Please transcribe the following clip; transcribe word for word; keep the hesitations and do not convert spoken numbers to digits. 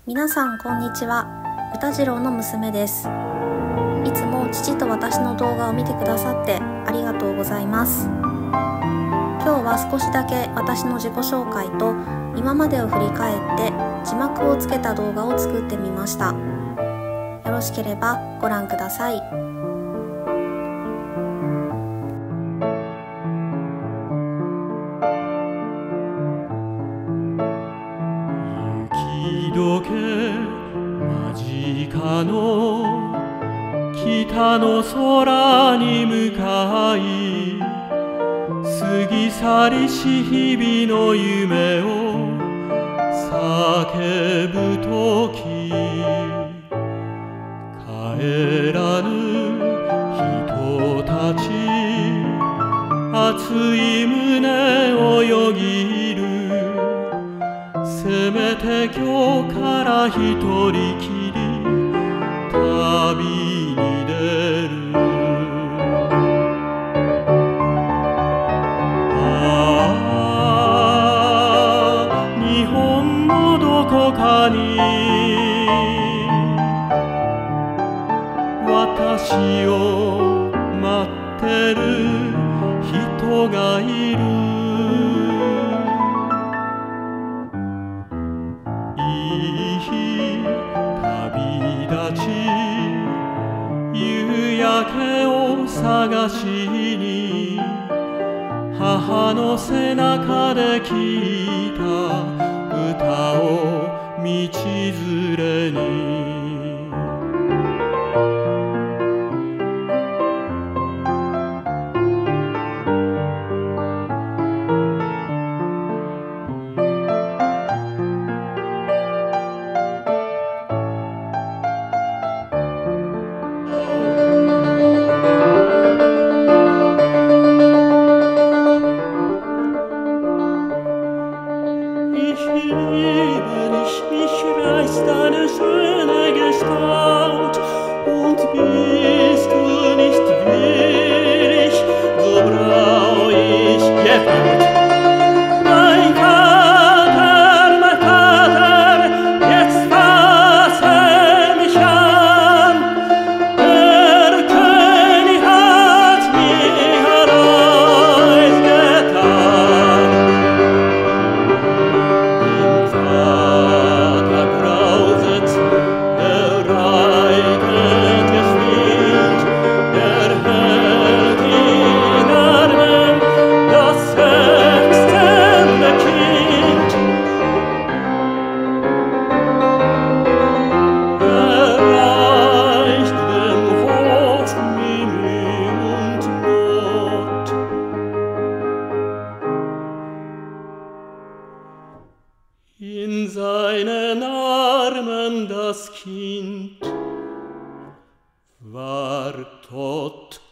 皆さんこんにちは。歌次郎の娘です。いつも父と私の動画を見てくださってありがとうございます。今日は少しだけ私の自己紹介と今までを振り返って字幕をつけた動画を作ってみました。よろしければご覧ください。 雪解け間近の北の空に向かい、過ぎ去りし日々の夢を叫ぶとき、帰らぬ人たち熱い胸をよぎる。せめて今日から一人きり旅に出る。ああ、日本のどこかに私を待ってる人がいる。いい日旅立ち、夕焼けを探しに母の背中で聞いた歌を道連れに。Ich liebe dich, mich reißt deine schöne Gestalt, und bist du nicht willig, so brauch ich Gewalt. Mein Vater, mein Vater, jetzt fasse mich an, der König hat mir Reis getan. In seinen Armen das Kind war tot.